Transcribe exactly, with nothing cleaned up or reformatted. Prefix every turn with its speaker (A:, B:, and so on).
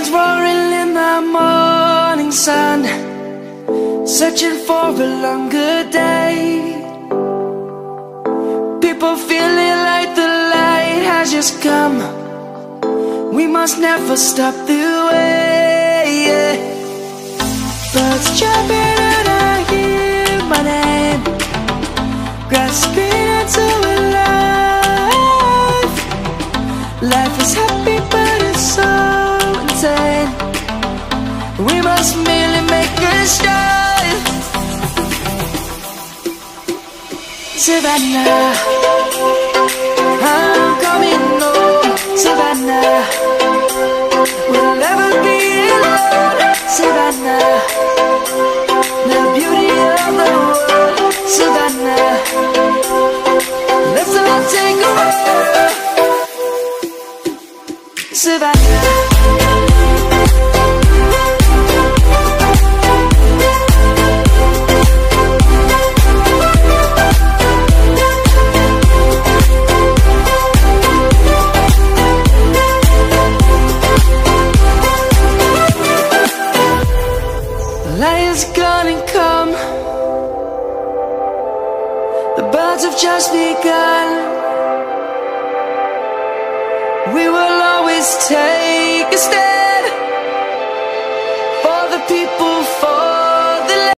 A: lions roaring in the morning sun, searching for a longer day. People feeling like the light has just come. We must never stop the way, yeah. Birds jumping and I hear my name, grasping into a life. Life is happy but it's so insane. We must merely make a start. Savannah, I'm coming home. Savannah, we'll never be alone. Savannah, the beauty of the world. Savannah, let's all take a walk. Savannah. Lion's gonna come. The birds have just begun. We will always take a stand.